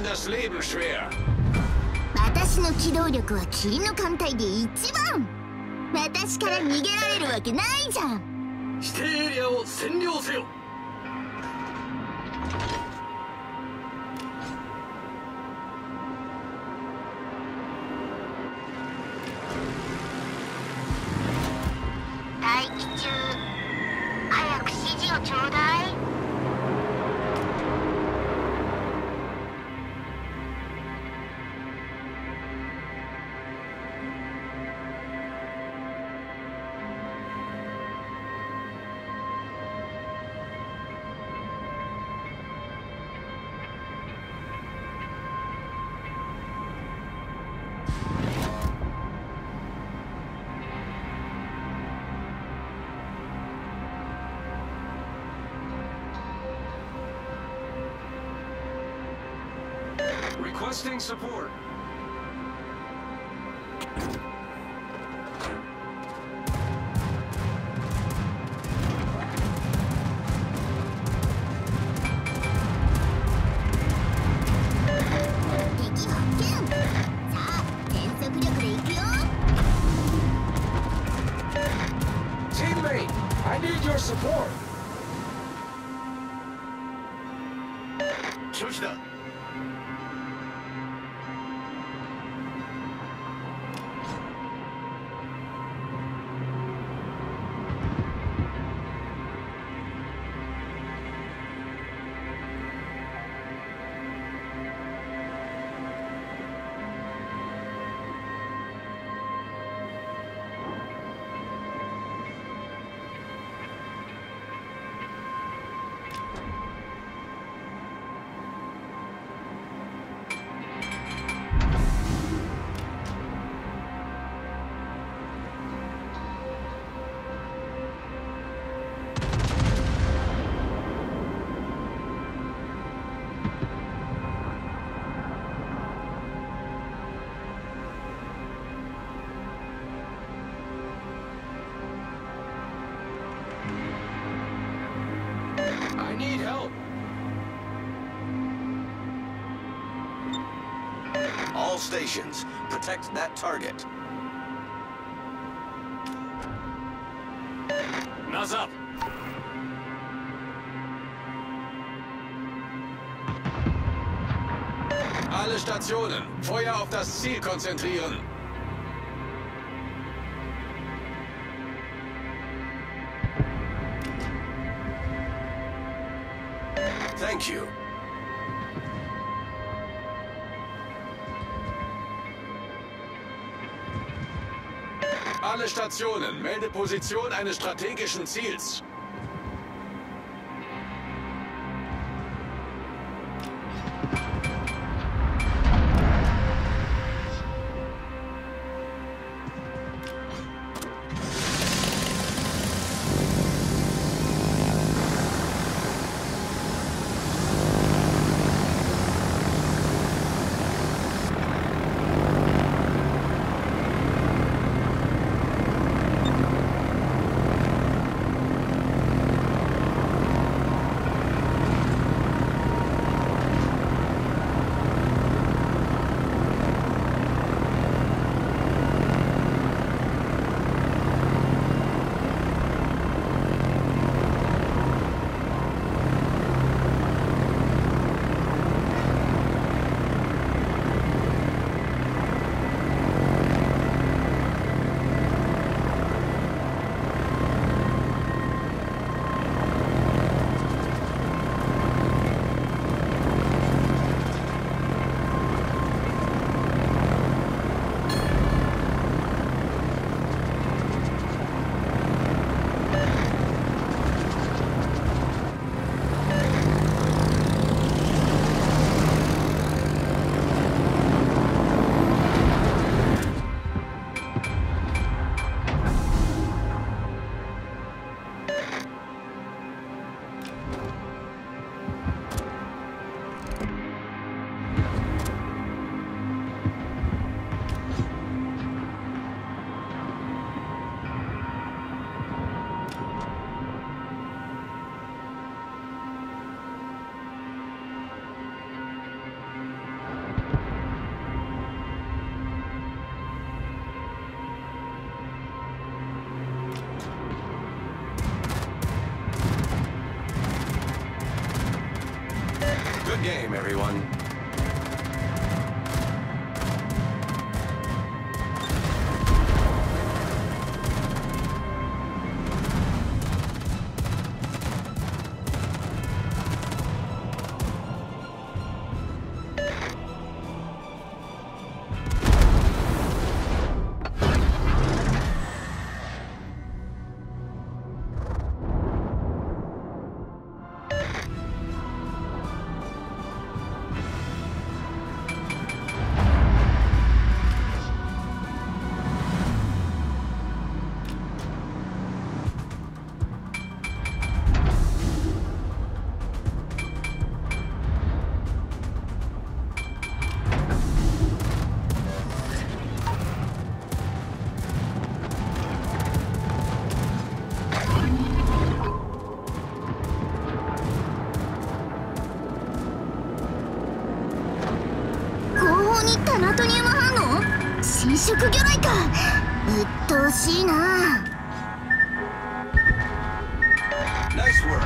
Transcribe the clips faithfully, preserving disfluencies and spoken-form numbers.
das Leben schwer. 私の機動力は霧の艦隊で一番。私から逃げられるわけないじゃん。 指定エリアを占領せよ。 待機中。早く指示をちょうだい。 Requesting support. Teammate, I need your support. 拒否だ。 I need help. All stations, protect that target. Nose up. Alle Stationen, Feuer auf das Ziel konzentrieren. Thank you. Alle Stationen, melde Position eines strategischen Ziels. game, everyone. 侵食魚雷か。うっとうしいな。 Nice work.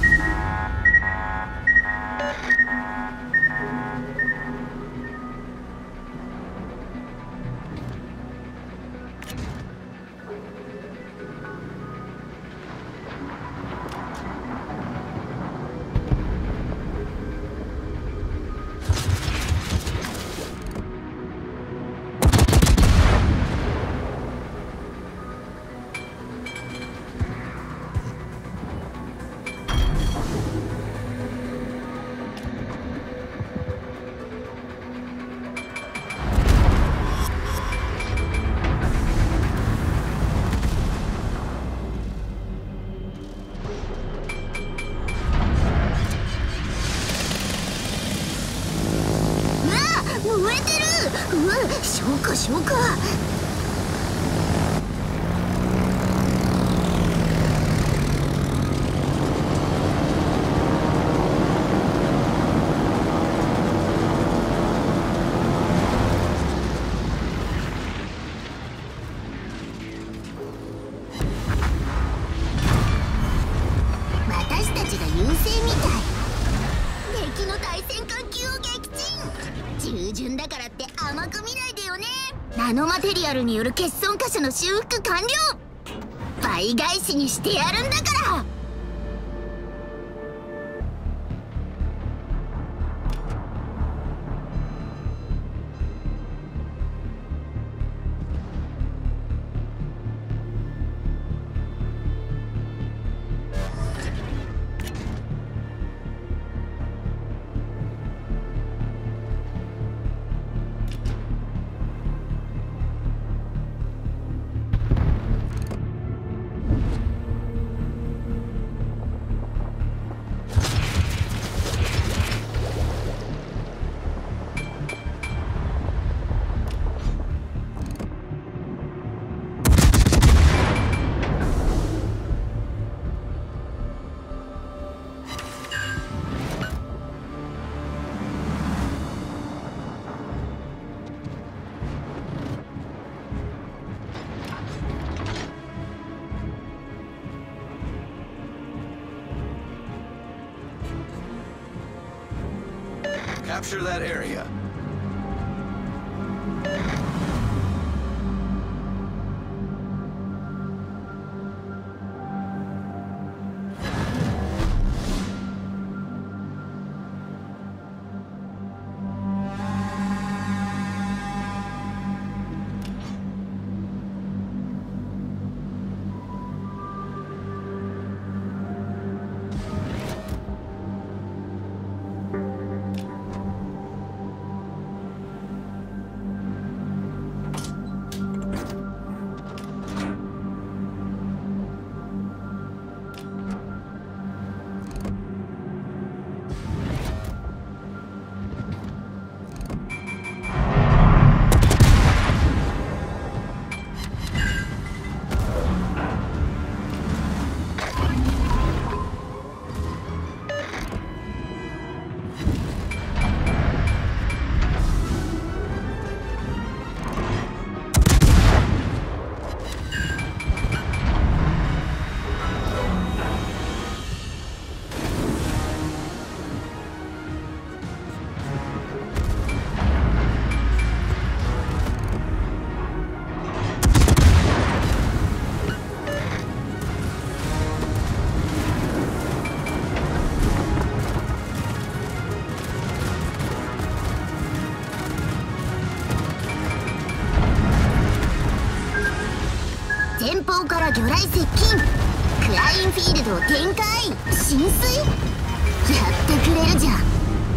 燃えてる。うわ、消火消火。私たちが優勢みたい。敵の対戦艦級を撃沈。従順だからって甘く見ないでよね。ナノマテリアルによる欠損箇所の修復完了。倍返しにしてやるんだから。 Capture that area. 魚雷接近。クラインフィールドを展開。浸水。やってくれるじゃん。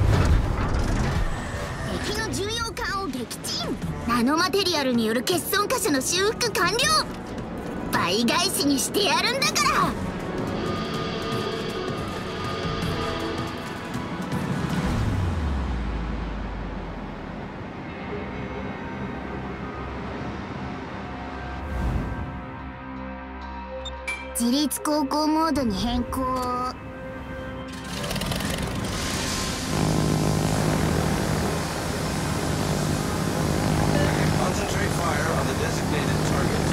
敵の重要艦を撃沈。ナノマテリアルによる欠損箇所の修復完了。倍返しにしてやるんだから。自立航行モードに変更。 Concentrate fire on the designated target.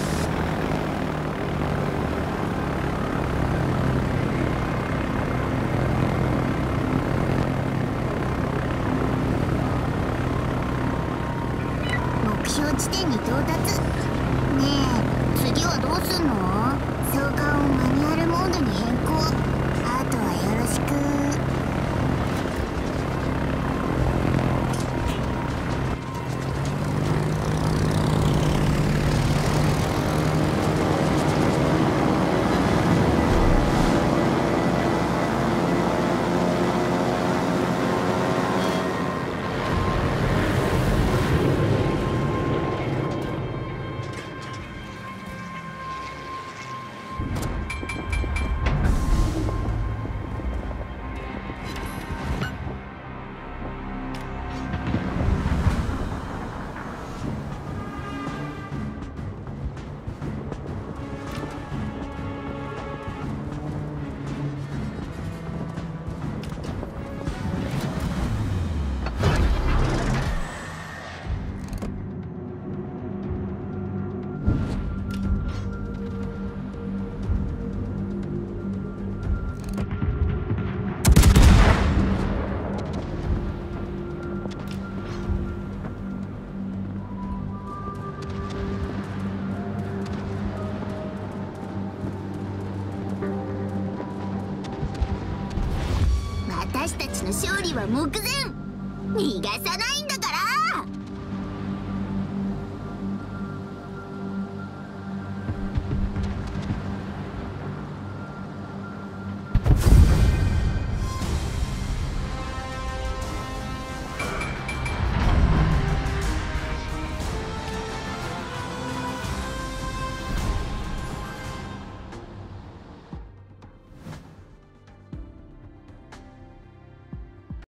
目標地点に到達。ねえ、次はどうすんの？装艦をマニュアルモードに変更。あとはよろしく。私たちの勝利は目前。逃がさない